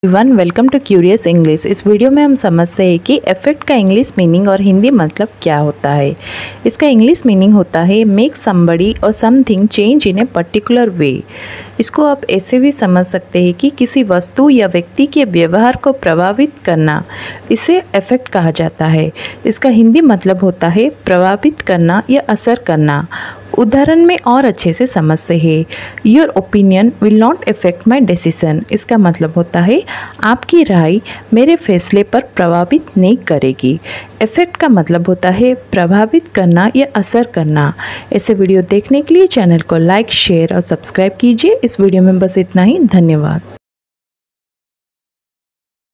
One welcome to curious English. इस वीडियो में हम समझते हैं कि अफेक्ट का इंग्लिश मीनिंग और हिंदी मतलब क्या होता है। इसका इंग्लिश मीनिंग होता है मेक समबडी और something change in a particular way. इसको आप ऐसे भी समझ सकते हैं कि किसी वस्तु या व्यक्ति के व्यवहार को प्रभावित करना, इसे अफेक्ट कहा जाता है। इसका हिंदी मतलब होता है प्रभावित करना या असर करना। उदाहरण में और अच्छे से समझते हैं। Your opinion will not affect my decision. इसका मतलब होता है आपकी राय मेरे फैसले पर प्रभावित नहीं करेगी। इफेक्ट का मतलब होता है प्रभावित करना या असर करना। ऐसे वीडियो देखने के लिए चैनल को लाइक, शेयर और सब्सक्राइब कीजिए। इस वीडियो में बस इतना ही। धन्यवाद।